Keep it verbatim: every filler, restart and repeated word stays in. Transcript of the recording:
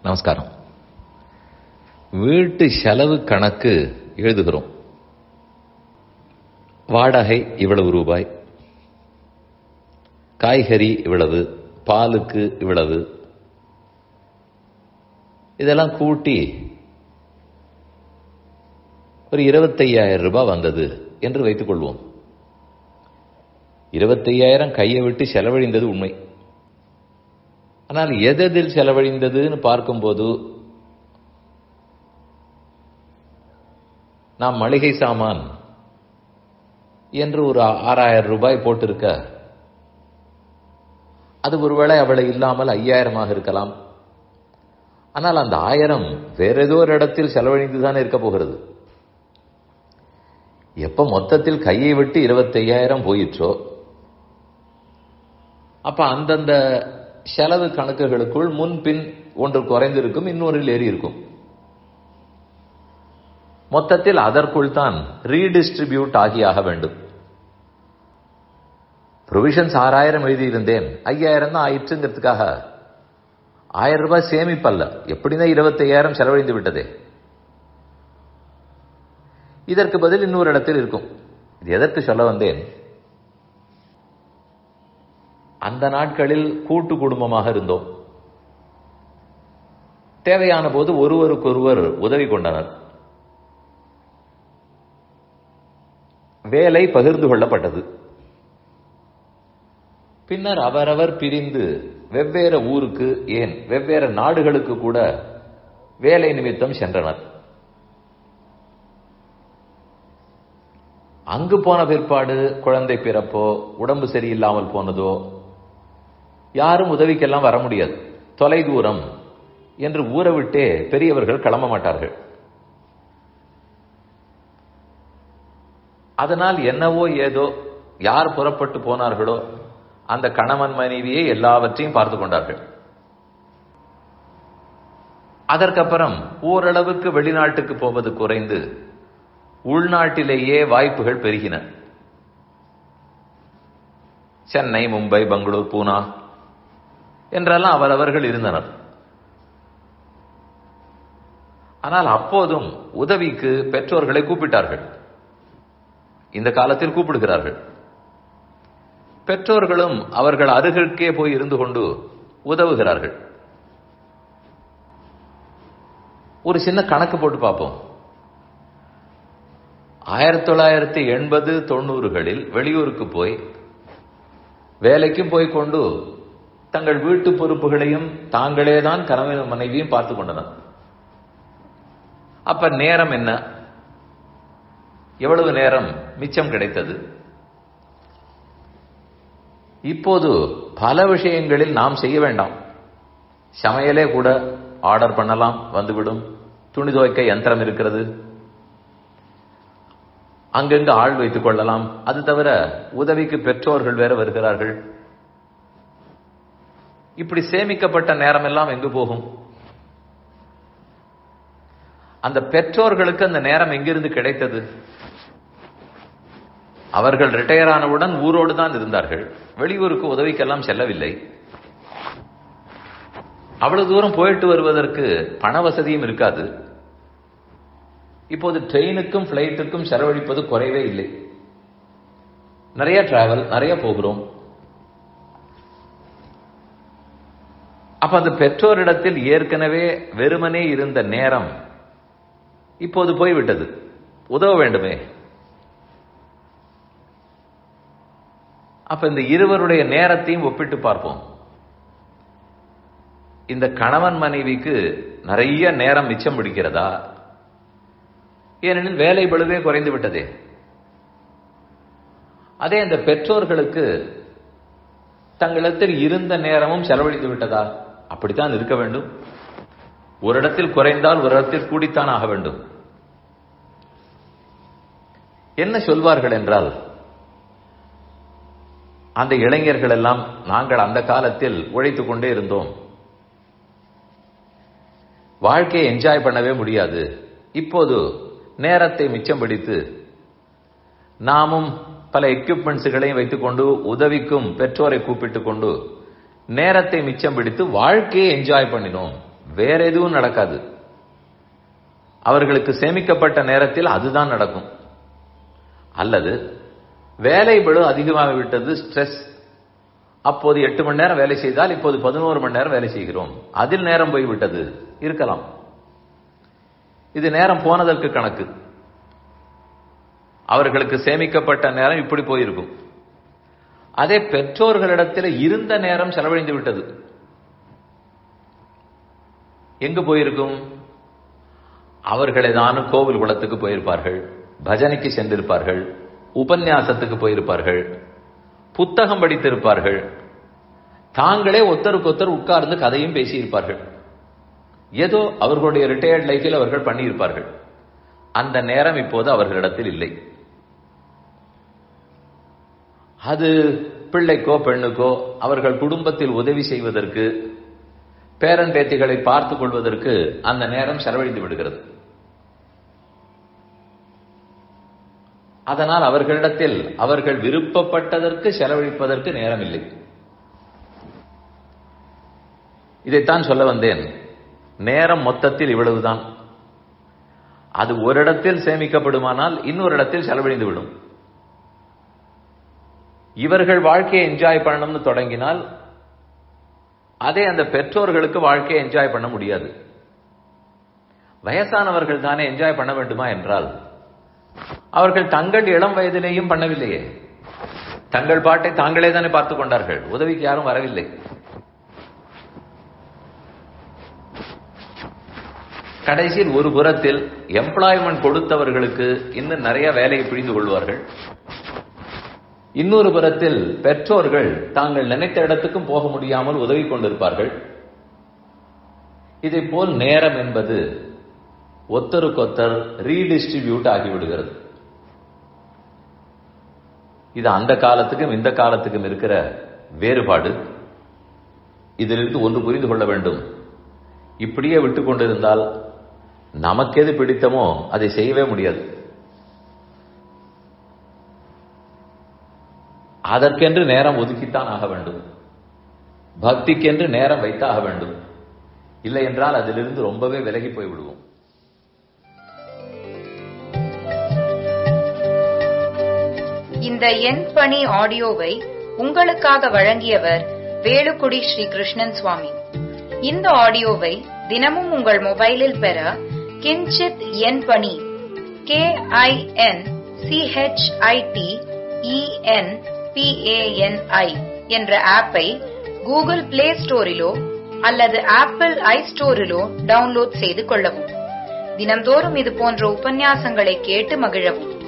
நமஸ்காரம். வீட்டு செலவு கணக்கு எழுதுகிறோம். வாடகை இவ்வளவு ரூபாய், காய்கறி இவ்வளவு, பாலுக்கு இவ்வளவு, இதெல்லாம் கூட்டி ஒரு இருபத்தையாயிரம் ரூபாய் வந்தது என்று வைத்துக் கொள்வோம். இருபத்தையாயிரம் கையை விட்டு செலவழிந்தது உண்மை. ஆனால் எதில் செலவழிந்ததுன்னு பார்க்கும்போது நாம் மளிகை சாமான் என்று ஒரு ஆறாயிரம் ரூபாய் போட்டிருக்க, அது ஒருவேளை அவளை இல்லாமல் ஐயாயிரமாக இருக்கலாம். ஆனால் அந்த ஆயிரம் வேற ஏதோ ஒரு இடத்தில் செலவழிந்துதான் இருக்க போகிறது. எப்ப மொத்தத்தில் கையை விட்டு இருபத்தையாயிரம் போயிற்றோ அப்ப அந்தந்த செலவு கணக்குகளுக்குள் முன்பின் ஒன்று குறைந்திருக்கும், இன்னொன்றில் ஏறி இருக்கும். மொத்தத்தில் அதற்குள் தான் ரீடிஸ்ட்ரிபியூட் ஆகியாக வேண்டும். ப்ரொவிஷன்ஸ் ஆறாயிரம் எழுதியிருந்தேன், ஐயாயிரம் தான் ஆயிற்றுங்கிறதுக்காக ஆயிரம் ரூபாய் சேமிப்பல்ல, எப்படிதான் இருபத்தையாயிரம் செலவழிந்து விட்டதே. இதற்கு பதில் இன்னொரு இடத்தில் இருக்கும். இது எதற்கு சொல்ல வந்தேன்? அந்த நாட்களில் கூட்டு குடும்பமாக இருந்தோம். தேவையான போது ஒருவருக்கொருவர் உதவி கொண்டனர். வேலை பகிர்ந்து கொள்ளப்பட்டது. பின்னர் அவரவர் பிரிந்து வெவ்வேறு ஊருக்கு, ஏன் வெவ்வேறு நாடுகளுக்கு கூட வேலை நிமித்தம் சென்றனர். அங்கு போன பிற்பாடு குழந்தை பிறப்போ உடம்பு சரியில்லாமல் போனதோ யாரும் உதவிக்கெல்லாம் வர முடியாது. தொலை தூரம் என்று ஊரை விட்டே பெரியவர்கள் கிளம்ப மாட்டார்கள். அதனால் என்னவோ ஏதோ யார் புறப்பட்டு போனார்களோ அந்த கணவன் மனைவியை எல்லாவற்றையும் பார்த்து கொண்டார்கள். அதற்கப்புறம் ஓரளவுக்கு வெளிநாட்டுக்கு போவது குறைந்து உள்நாட்டிலேயே வாய்ப்புகள் பெருகின. சென்னை, மும்பை, பெங்களூர், பூனா என்றெல்லாம் அவரவர்கள் இருந்தனர். ஆனால் அப்போதும் உதவிக்கு பெற்றோர்களை கூப்பிட்டார்கள். இந்த காலத்தில் கூப்பிடுகிறார்கள். பெற்றோர்களும் அவர்கள் அருகிற்கே போய் இருந்து கொண்டு உதவுகிறார்கள். ஒரு சின்ன கணக்கு போட்டு பார்ப்போம். ஆயிரத்தி தொள்ளாயிரத்தி எண்பது தொண்ணூறுகளில் வெளியூருக்கு போய் வேலைக்கும் போய் கொண்டு தங்கள் வீட்டு பொறுப்புகளையும் தாங்களே தான் கணவன் மனைவியும் பார்த்து கொண்டனர். அப்ப நேரம் என்ன, எவ்வளவு நேரம் மிச்சம் கிடைத்தது? இப்போது பல விஷயங்களில் நாம் செய்ய வேண்டாம். சமையலே கூட ஆர்டர் பண்ணலாம், வந்துவிடும். துணி துவைக்க யந்திரம் இருக்கிறது, அங்கெங்கு ஆள் வைத்துக் கொள்ளலாம். அது தவிர உதவிக்கு பெற்றோர்கள் வேற வருகிறார்கள். இப்படி சேமிக்கப்பட்ட நேரம் எல்லாம் எங்கு போகும்? அந்த பெற்றோர்களுக்கு அந்த நேரம் எங்கிருந்து கிடைத்தது? அவர்கள் ரிட்டையர் ஆனவுடன் ஊரோடு தான் இருந்தார்கள், வெளியூருக்கு உதவிக்கெல்லாம் செல்லவில்லை. அவ்வளவு தூரம் போயிட்டு வருவதற்கு பண வசதியும் இருக்காது. இப்போது ட்ரெயினுக்கும் பிளைட்டுக்கும் செலவழிப்பது குறைவே இல்லை. நிறைய டிராவல், நிறைய போகிறோம். அப்ப அந்த பெற்றோரிடத்தில் ஏற்கனவே வெறுமனே இருந்த நேரம் இப்போது போய்விட்டது. உதவ வேண்டுமே. அப்ப இந்த இருவருடைய நேரத்தையும் ஒப்பிட்டு பார்ப்போம். இந்த கணவன் மனைவிக்கு நிறைய நேரம் மிச்சம் பிடிக்கிறதா? ஏனெனில் வேலை பளுவே குறைந்து விட்டதே. அதே அந்த பெற்றோர்களுக்கு தங்களிடத்தில் இருந்த நேரமும் செலவழித்து விட்டதா? அப்படித்தான் இருக்க வேண்டும். ஒரு இடத்தில் குறைந்தால் ஒரு இடத்தில் கூடித்தான் ஆக வேண்டும். என்ன சொல்வார்கள் என்றால், அந்த இளைஞர்கள் எல்லாம் நாங்கள் அந்த காலத்தில் உழைத்துக் கொண்டே இருந்தோம், வாழ்க்கையை என்ஜாய் பண்ணவே முடியாது, இப்போது நேரத்தை மிச்சம் பிடித்து நாமும் பல எக்யூப்மெண்ட்ஸ்களையும் வைத்துக் கொண்டு உதவிக்கும் பெற்றோரை கூப்பிட்டுக் கொண்டு நேரத்தை மிச்சம் பிடித்து வாழ்க்கையை என்ஜாய் பண்ணினோம், வேற எதுவும் நடக்காது. அவர்களுக்கு சேமிக்கப்பட்ட நேரத்தில் அதுதான் நடக்கும். அல்லது வேலை பளு அதிகமாக விட்டது, ஸ்ட்ரெஸ், அப்போது எட்டு மணி நேரம் வேலை செய்தால் இப்போது பதினோரு மணி நேரம் வேலை செய்கிறோம், அதில் நேரம் போய்விட்டது இருக்கலாம். இது நேரம் போனதற்கு கணக்கு. அவர்களுக்கு சேமிக்கப்பட்ட நேரம் இப்படி போயிருக்கும். அதே பெற்றோர்களிடத்தில் இருந்த நேரம் செலவழிந்து விட்டது, எங்கு போயிருக்கும்? அவர்கள் ஏதானும் கோவில் குளத்துக்கு போயிருப்பார்கள், பஜனைக்கு சென்றிருப்பார்கள், உபன்யாசத்துக்கு போயிருப்பார்கள், புத்தகம் படித்திருப்பார்கள், தாங்களே ஒத்தருக்கொத்தர் உட்கார்ந்து கதையும் பேசியிருப்பார்கள். ஏதோ அவர்களுடைய ரிட்டையர்ட் லைஃபில் அவர்கள் பண்ணியிருப்பார்கள். அந்த நேரம் இப்போது அவர்களிடத்தில் இல்லை. அது பிள்ளைக்கோ பெண்ணுக்கோ அவர்கள் குடும்பத்தில் உதவி செய்வதற்கு, பேரன் பேத்திகளை பார்த்துக் கொள்வதற்கு அந்த நேரம் செலவழிந்து விடுகிறது. அதனால் அவர்களிடத்தில் அவர்கள் விருப்பப்பட்டதற்கு செலவழிப்பதற்கு நேரம் இல்லை. இதைத்தான் சொல்ல வந்தேன். நேரம் மொத்தத்தில் இவ்வளவுதான். அது ஒரு இடத்தில் சேமிக்கப்படுமானால் இன்னொரு இடத்தில் செலவழிந்து விடும். இவர்கள் வாழ்க்கையை என்ஜாய் பண்ணணும்னு தொடங்கினால் அதே அந்த பெற்றோர்களுக்கு வாழ்க்கையை என்ஜாய் பண்ண முடியாது. வயசானவர்கள் தானே என்ஜாய் பண்ண வேண்டுமா என்றால் அவர்கள் தங்கள் இளம் வயதிலேயும் பண்ணவில்லையே. தங்கள் பாட்டை தாங்களே தானே பார்த்துக் கொண்டார்கள், உதவிக்கு யாரும் வரவில்லை. கடைசியில் ஒரு புறத்தில் எம்ப்ளாய்மெண்ட் கொடுத்தவர்களுக்கு இன்னும் நிறைய வேலையை புரிந்து கொள்வார்கள், இன்னொரு புறத்தில் பெற்றோர்கள் தாங்கள் நினைத்த இடத்துக்கும் போக முடியாமல் உதவி கொண்டிருப்பார்கள். இதை போல் நேரம் என்பது ஒத்தருக்கொத்தர் ரீடிஸ்ட்ரிபியூட் ஆகிவிடுகிறது. இது அந்த காலத்துக்கும் இந்த காலத்துக்கும் இருக்கிற வேறுபாடு. இதிலிருந்து ஒன்று புரிந்து கொள்ள வேண்டும். இப்படியே விட்டுக் கொண்டிருந்தால் நமக்கு எது பிடித்தமோ அதை செய்யவே முடியாது. அதற்கென்று நேரம் ஒதுக்கித்தான் ஆக வேண்டும், பக்திக்கென்று நேரம் வைத்தாக வேண்டும். இல்லை என்றால் அதிலிருந்து ரொம்பவே விலகி போய்விடுவோம். இந்த என் பணி ஆடியோவை உங்களுக்காக வழங்கியவர் வேலுக்குடி ஸ்ரீ கிருஷ்ணன் சுவாமி. இந்த ஆடியோவை தினமும் உங்கள் மொபைலில் பெற கிஞ்சித் என் பணி கே ஐ என் சிஹெச்ஐடி இஎன் பிஏஎன்ஐ என்ற ஆப்பை கூகுள் பிளே ஸ்டோரிலோ அல்லது ஆப்பிள் ஐ ஸ்டோரிலோ டவுன்லோட் செய்து கொள்ளவும். தினம்தோறும் இது போன்ற உபன்யாசங்களை கேட்டு மகிழவும்.